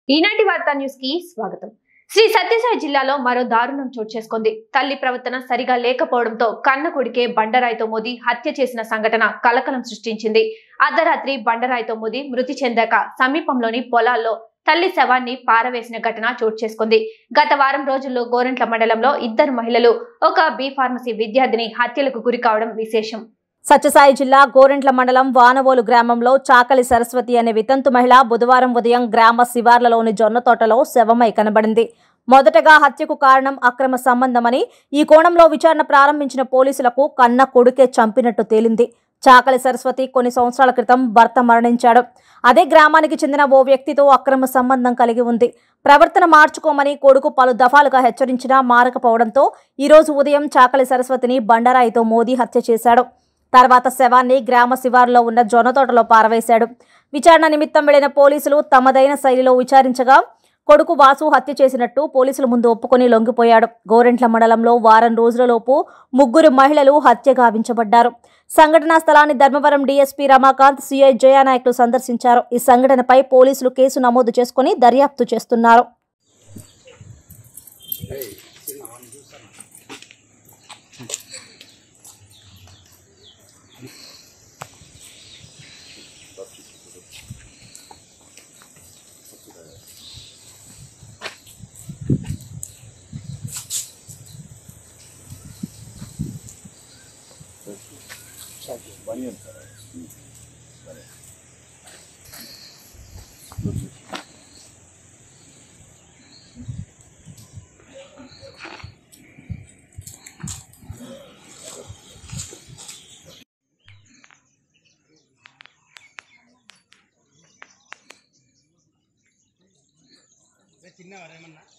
ఈనాటి వార్తా న్యూస్ కి స్వాగతం. శ్రీ సత్యసాయి జిల్లాలో మరో దారుణం చోటు చేసుకుంది. తల్లి ప్రవర్తన సరిగా లేకపోవడంతో కన్న కొడుకే బండరాయితో మోది హత్య చేసిన సంఘటన కలకలం సృష్టించింది. అర్ధరాత్రి బండరాయితో మోది మృతి చెందాక సమీపంలోని పొలాల్లో తల్లి శవాన్ని పారవేసిన ఘటన చోటు చేసుకుంది. గత వారం రోజుల్లో గోరంట్ల మండలంలో ఇద్దరు మహిళలు, ఒక బి ఫార్మసీ విద్యార్థిని హత్యలకు గురి కావడం విశేషం. సత్యసాయి జిల్లా గోరంట్ల మండలం వానవోలు గ్రామంలో చాకలి సరస్వతి అనే వితంతు మహిళ బుధవారం ఉదయం గ్రామ శివార్లలోని జొన్న తోటలో శవమై కనబడింది. మొదటగా హత్యకు కారణం అక్రమ సంబంధమని, ఈ కోణంలో విచారణ ప్రారంభించిన పోలీసులకు కన్న కొడుకే చంపినట్టు తేలింది. చాకలి సరస్వతి కొన్ని సంవత్సరాల క్రితం భర్త మరణించాడు. అదే గ్రామానికి చెందిన ఓ వ్యక్తితో అక్రమ సంబంధం కలిగి ఉంది. ప్రవర్తన మార్చుకోమని కొడుకు పలు దఫాలుగా హెచ్చరించినా మారకపోవడంతో ఈరోజు ఉదయం చాకలి సరస్వతిని బండరాయితో మోదీ హత్య చేశాడు. తర్వాత శవాన్ని గ్రామ శివారులో ఉన్న జొన్న తోటలో పారవేశాడు. విచారణ నిమిత్తం వెళ్లిన పోలీసులు తమదైన శైలిలో విచారించగా కొడుకు వాసు హత్య చేసినట్టు పోలీసుల ముందు ఒప్పుకొని లొంగిపోయాడు. గోరెంట్ల మండలంలో వారం రోజులలోపు ముగ్గురు మహిళలు హత్య గావించబడ్డారు. సంఘటనా స్థలాన్ని ధర్మవరం డీఎస్పీ రమాకాంత్, సిఐ జయానాయకులు సందర్శించారు. ఈ సంఘటనపై పోలీసులు కేసు నమోదు చేసుకుని దర్యాప్తు చేస్తున్నారు. చిన్నవారేమన్నా